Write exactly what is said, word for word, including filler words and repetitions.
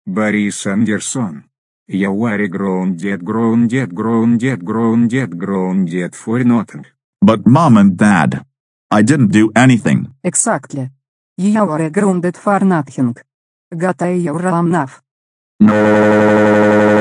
Boris Anderson. You are grounded, grounded, grounded, grounded, grounded for nothing. But Mom and Dad, I didn't do anything. Exactly. You are grounded for nothing. Got a your enough. No.